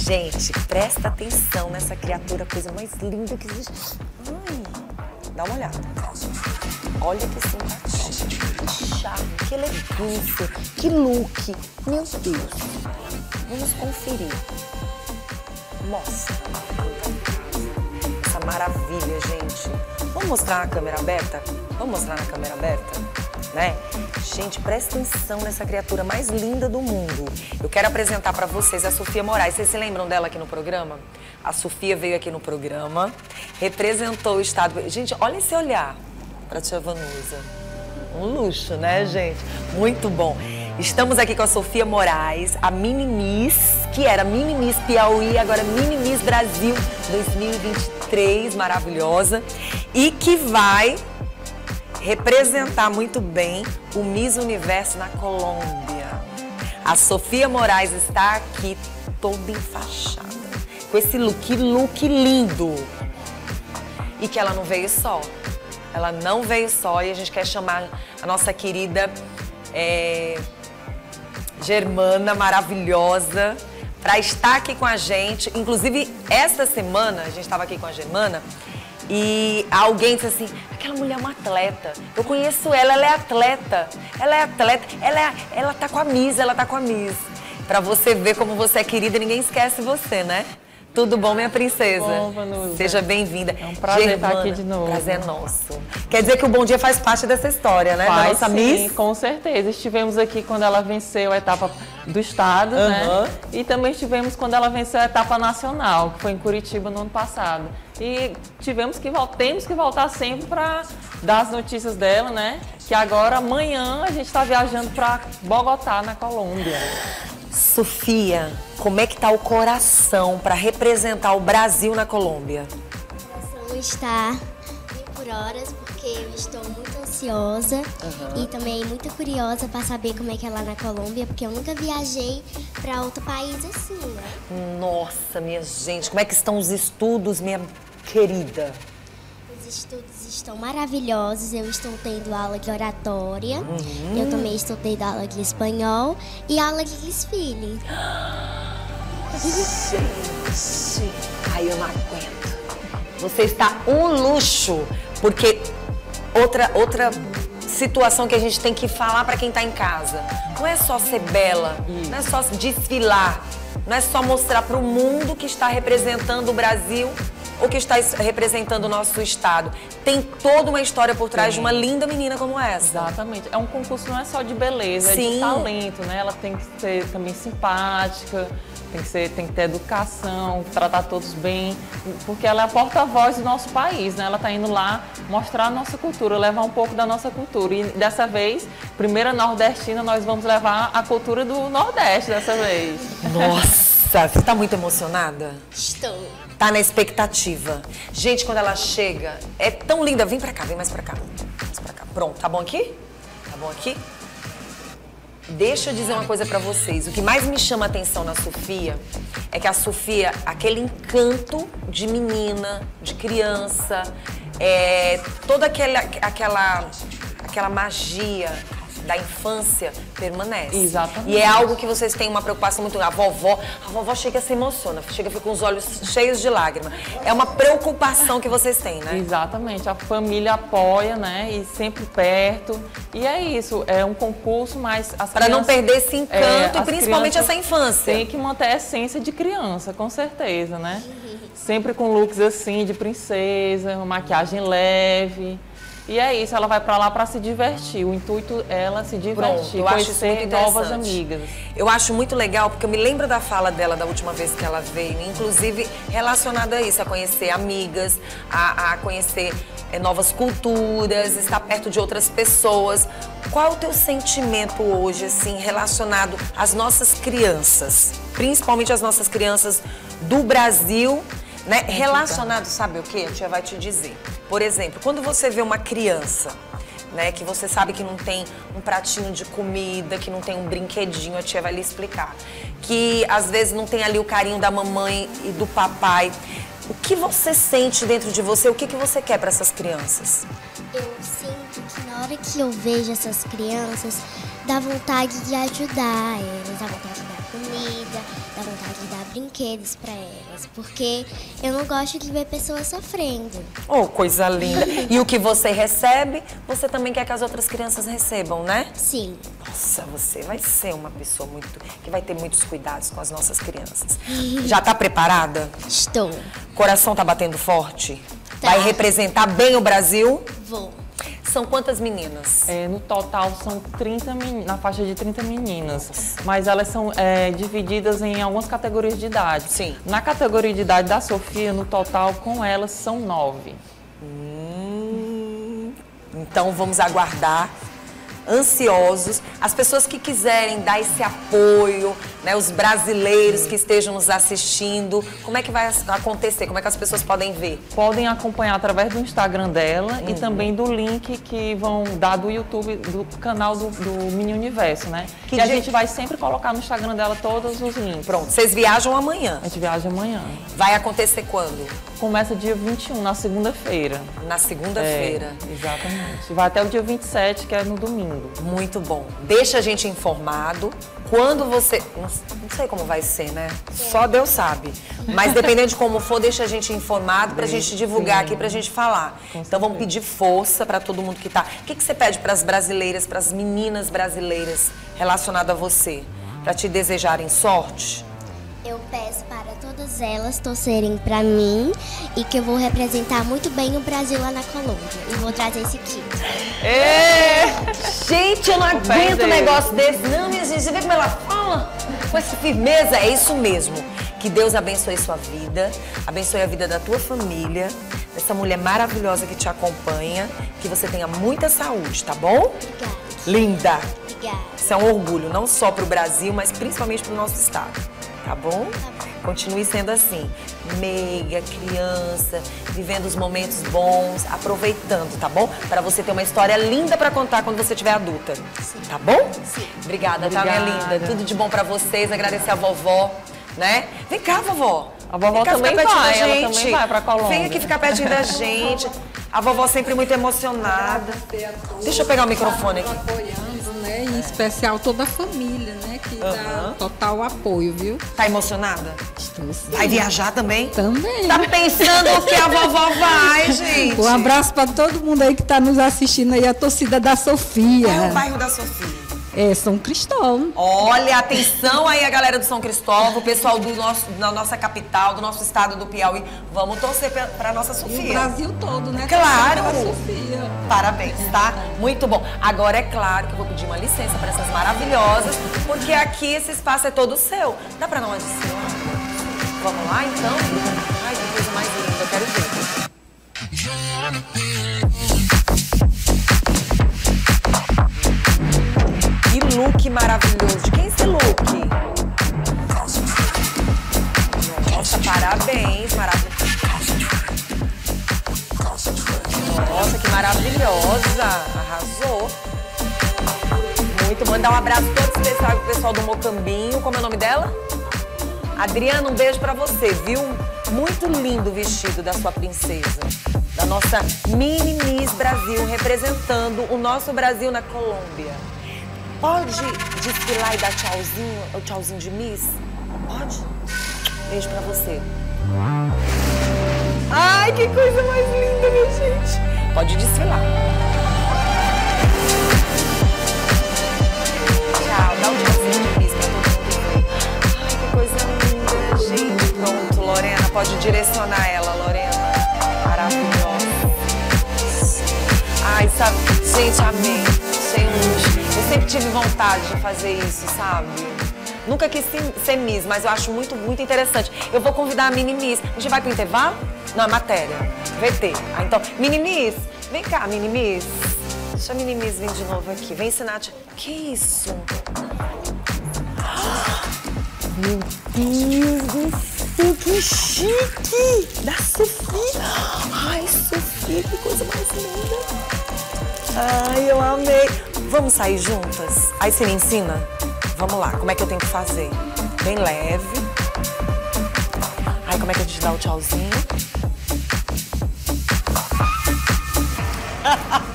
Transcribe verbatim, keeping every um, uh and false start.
Gente, presta atenção nessa criatura, coisa mais linda que existe. Ai, dá uma olhada. Olha que simpatia, que charme, que elegância, que look. Meu Deus. Vamos conferir. Mostra. Essa maravilha, gente. Vamos mostrar na câmera aberta? Vamos mostrar na câmera aberta? Né? Gente, presta atenção nessa criatura mais linda do mundo. Eu quero apresentar pra vocês a Sofia Moraes. Vocês se lembram dela aqui no programa? A Sofia veio aqui no programa, representou o estado... Gente, olha esse olhar pra tia Vanusa. Um luxo, né, gente? Muito bom. Estamos aqui com a Sofia Moraes, a Mini Miss, que era Mini Miss Piauí, agora Mini Miss Brasil dois mil e vinte e três, maravilhosa. E que vai representar muito bem o Miss Universo na Colômbia. A Sofia Moraes está aqui toda enfaixada, com esse look, look lindo. E que ela não veio só. Ela não veio só e a gente quer chamar a nossa querida é, Germana, maravilhosa, para estar aqui com a gente. Inclusive, esta semana, a gente estava aqui com a Germana e alguém disse assim, aquela mulher é uma atleta. Eu conheço ela, ela é atleta. Ela é atleta, ela, é, ela tá com a Miss, ela tá com a Miss. Para você ver como você é querida, ninguém esquece você, né? Tudo bom, minha princesa? Bom, Vanusa. Seja bem-vinda. É um prazer Germana, estar aqui de novo. Prazer é nosso. Quer dizer que o Bom Dia faz parte dessa história, né? Faz, da nossa sim, Miss? com certeza. Estivemos aqui quando ela venceu a etapa do estado, uhum. né? E também estivemos quando ela venceu a etapa nacional, que foi em Curitiba no ano passado. E tivemos que, temos que voltar sempre para dar as notícias dela, né? Que agora, amanhã, a gente está viajando para Bogotá, na Colômbia. Sofia, como é que tá o coração para representar o Brasil na Colômbia? O coração está mil por horas, porque eu estou muito ansiosa uhum. e também muito curiosa para saber como é que é lá na Colômbia, porque eu nunca viajei para outro país assim, né? Nossa, minha gente, como é que estão os estudos, minha querida? Os estudos estão maravilhosos, eu estou tendo aula de oratória, uhum. eu também estou tendo aula de espanhol e aula de desfile. Gente, ai, eu não aguento. Você está um luxo, porque outra, outra situação que a gente tem que falar para quem está em casa, não é só ser bela, Isso. não é só desfilar, não é só mostrar para o mundo que está representando o Brasil ou que está representando o nosso estado. Tem toda uma história por trás Sim. de uma linda menina como essa. Exatamente. É um concurso não é só de beleza, Sim. é de talento, né? Ela tem que ser também simpática, tem que, ser, tem que ter educação, tratar todos bem, porque ela é a porta-voz do nosso país, né? Ela está indo lá mostrar a nossa cultura, levar um pouco da nossa cultura. E dessa vez, primeira nordestina, nós vamos levar a cultura do Nordeste dessa vez. Nossa, você está muito emocionada? Estou. Tá na expectativa. Gente, quando ela chega, é tão linda. Vem pra cá, vem mais pra cá. Mais pra cá. Pronto, tá bom aqui? Tá bom aqui? Deixa eu dizer uma coisa pra vocês. O que mais me chama a atenção na Sofia é que a Sofia, aquele encanto de menina, de criança, é, toda aquela, aquela, aquela magia da infância permanece. Exatamente. E é algo que vocês têm uma preocupação muito grande. A vovó, a vovó chega a se emociona, chega a ficar com os olhos cheios de lágrimas. É uma preocupação que vocês têm, né? Exatamente. A família apoia, né? E sempre perto. E é isso, é um concurso, mas as Para não perder esse encanto é, e principalmente essa infância. Tem que manter a essência de criança, com certeza, né? Sempre com looks assim, de princesa, uma maquiagem leve. E é isso, ela vai pra lá pra se divertir. O intuito é ela se divertir, Pronto, eu acho isso muito conhecer novas amigas. Eu acho muito legal, porque eu me lembro da fala dela da última vez que ela veio, inclusive relacionada a isso, a conhecer amigas, a, a conhecer é, novas culturas, estar perto de outras pessoas. Qual é o teu sentimento hoje, assim, relacionado às nossas crianças? Principalmente as nossas crianças do Brasil, né? Relacionado, sabe o quê? A tia vai te dizer. Por exemplo, quando você vê uma criança, né, que você sabe que não tem um pratinho de comida, que não tem um brinquedinho, a tia vai lhe explicar. Que às vezes não tem ali o carinho da mamãe e do papai. O que você sente dentro de você? O que, que você quer para essas crianças? Eu sinto que na hora que eu vejo essas crianças, dá vontade de ajudar eles, dá vontade de dar comida, dá vontade de dar brinquedos para elas, porque eu não gosto de ver pessoas sofrendo. Oh, coisa linda. E o que você recebe, você também quer que as outras crianças recebam, né? Sim. Nossa, você vai ser uma pessoa muito que vai ter muitos cuidados com as nossas crianças. Já tá preparada? Estou. Coração tá batendo forte? Tá. Vai representar bem o Brasil? Vou. São quantas meninas? É, no total são trinta meninas, na faixa de trinta meninas, mas elas são é, divididas em algumas categorias de idade. Sim. Na categoria de idade da Sofia, no total com elas são nove. Hum, então vamos aguardar, ansiosos, as pessoas que quiserem dar esse apoio, né, os brasileiros que estejam nos assistindo, como é que vai acontecer? Como é que as pessoas podem ver? Podem acompanhar através do Instagram dela uhum. e também do link que vão dar do YouTube, do canal do, do Mini Universo, né? Que, que a gente vai sempre colocar no Instagram dela todos os links. Pronto, vocês viajam amanhã? A gente viaja amanhã. Vai acontecer quando? Começa dia vinte e um, na segunda-feira. Na segunda-feira. É, exatamente. Vai até o dia vinte e sete, que é no domingo. Muito bom. Deixa a gente informado. Quando você... Não sei como vai ser, né? Só Deus sabe. Mas dependendo de como for, deixa a gente informado pra gente divulgar aqui, pra gente falar. Então vamos pedir força pra todo mundo que tá... O que, que você pede pras brasileiras, pras meninas brasileiras relacionado a você? Pra te desejarem sorte? Eu peço para todas elas torcerem para mim e que eu vou representar muito bem o Brasil lá na Colômbia. E vou trazer esse kit. É. Gente, eu não aguento um negócio desse. Não, minha gente, você vê como ela fala? Com essa firmeza, é isso mesmo. Que Deus abençoe sua vida, abençoe a vida da tua família, dessa mulher maravilhosa que te acompanha, que você tenha muita saúde, tá bom? Obrigada. Linda. Obrigada. Isso é um orgulho, não só pro Brasil, mas principalmente pro nosso estado. Tá bom? Tá bom. Continue sendo assim, meiga, criança, vivendo os momentos bons, aproveitando, tá bom? Para você ter uma história linda para contar quando você estiver adulta. Sim. Tá bom? Sim. Obrigada, Obrigada, tá, minha linda? Tudo de bom para vocês, agradecer a vovó, né? Vem cá, vovó. A vovó cá, também vai, ela também vai pra Colômbia. Vem aqui ficar pertinho da gente. A vovó sempre muito emocionada. Deixa eu pegar o microfone aqui. Apoiando, né? Em especial toda a família, né? Que dá Uhum. total apoio, viu? Tá emocionada? Estou sim. Vai viajar também? Também. Tá pensando que a vovó vai, gente? Um abraço para todo mundo aí que está nos assistindo aí, a torcida da Sofia. Qual é o bairro da Sofia? É São Cristóvão. Olha, atenção aí a galera do São Cristóvão, o pessoal do nosso, da nossa capital, do nosso estado do Piauí. Vamos torcer pra, pra nossa E o Sofia. Brasil todo, né? Claro. Pela Sofia. Parabéns, tá? Muito bom. Agora é claro que eu vou pedir uma licença para essas maravilhosas, porque aqui esse espaço é todo seu. Dá pra não adicionar? Vamos lá, então? Ai, que coisa mais linda, eu quero ver. Que look maravilhoso. De quem é esse look? Nossa, parabéns, maravilhoso. Nossa, que maravilhosa. Arrasou. Muito bom. Dar um abraço todo especial pro pessoal do Mocambinho. Como é o nome dela? Adriana, um beijo pra você, viu? Muito lindo o vestido da sua princesa. Da nossa Mini Miss Brasil, representando o nosso Brasil na Colômbia. Pode desfilar e dar tchauzinho, o tchauzinho de Miss? Pode? Beijo pra você. Ai, que coisa mais linda, minha gente. Pode desfilar. Tchau, dá um tchauzinho de Miss pra todo mundo. Ai, que coisa linda, gente. Pronto, Lorena, pode direcionar ela, Lorena. Maravilhosa. Ai, sabe, gente, amei. Achei um luxo. Eu sempre tive vontade de fazer isso, sabe? Nunca quis ser Miss, mas eu acho muito, muito interessante. Eu vou convidar a Mini Miss. A gente vai pro intervalo? Não, é matéria. V T. Ah, então, Mini Miss, vem cá, Mini Miss. Deixa a Mini Miss vir de novo aqui. Vem ensinar. -te... Que isso? Meu Deus do céu, que chique! Da Sofia. Ai, Sofia, que coisa mais linda. Ai, eu amei. Vamos sair juntas? Aí você me ensina? Vamos lá, como é que eu tenho que fazer? Bem leve. Ai, como é que a gente dá o tchauzinho?